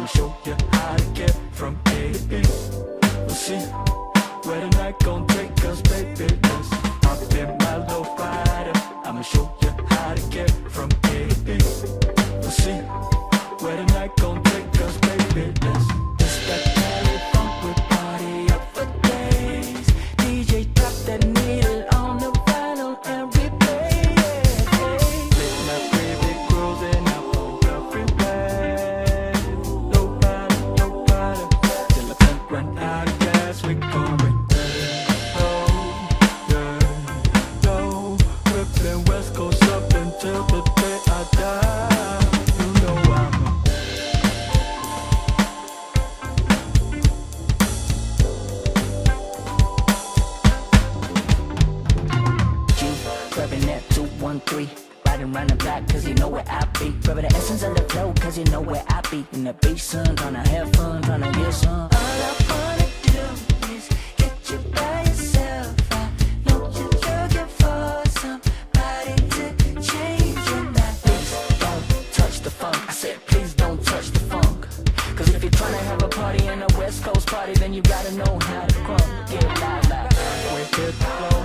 show you how to get from A to B. We'll see where the night gon' take us, baby. Let's hop in my low rider. I'ma show you how to get from A to B. We'll see where the night gon' take us, baby. It's that Cali funk with party up for days. DJ drop that needle on the vinyl and replay. Late night baby cruising up on the freeway. Low rider, till the tank run out of gas. We going low, ripping West Coast up until the day I die. You know I'm grabbing that 213, riding round the block cause you know where I be. Grabbing the essence of the flow cause you know where I be. In the beach sun, tryna have fun, tryna get some. All I wanna do is get you by yourself. I know you're looking for somebody to change your life. Please don't touch the funk. I said please don't touch the funk. Cause if you're tryna have a party in a West Coast party, then you gotta know how to crunk. Get live, we hit the flow.